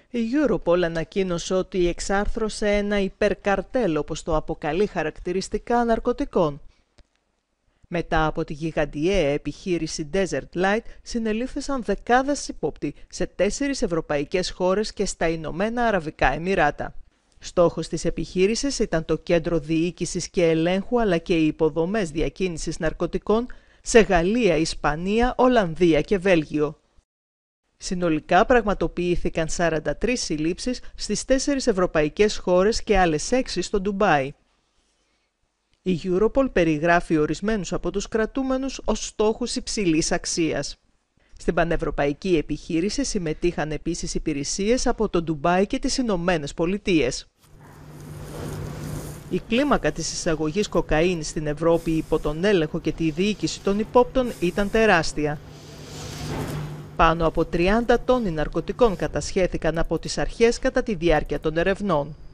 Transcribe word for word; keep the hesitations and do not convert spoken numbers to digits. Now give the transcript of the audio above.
Η Europol ανακοίνωσε ότι εξάρθρωσε ένα υπερκαρτέλ, όπως το αποκαλεί χαρακτηριστικά, ναρκωτικών. Μετά από τη γιγαντιαία επιχείρηση Desert Light, συνελήφθησαν δεκάδες ύποπτοι σε τέσσερις ευρωπαϊκές χώρες και στα Ηνωμένα Αραβικά Εμιράτα. Στόχος της επιχείρησης ήταν το κέντρο διοίκησης και ελέγχου αλλά και οι υποδομές διακίνησης ναρκωτικών σε Γαλλία, Ισπανία, Ολλανδία και Βέλγιο. Συνολικά πραγματοποιήθηκαν σαράντα τρεις συλλήψεις στις τέσσερις ευρωπαϊκές χώρες και άλλες έξι στο Ντουμπάι. Η Europol περιγράφει ορισμένους από τους κρατούμενους ως στόχους υψηλής αξίας. Στην πανευρωπαϊκή επιχείρηση συμμετείχαν επίσης υπηρεσίες από το Ντουμπάι και τις Ηνωμένες Πολιτείες. Η κλίμακα της εισαγωγής κοκαίνης στην Ευρώπη υπό τον έλεγχο και τη διοίκηση των υπόπτων ήταν τεράστια. Πάνω από τριάντα τόνοι ναρκωτικών κατασχέθηκαν από τις αρχές κατά τη διάρκεια των ερευνών.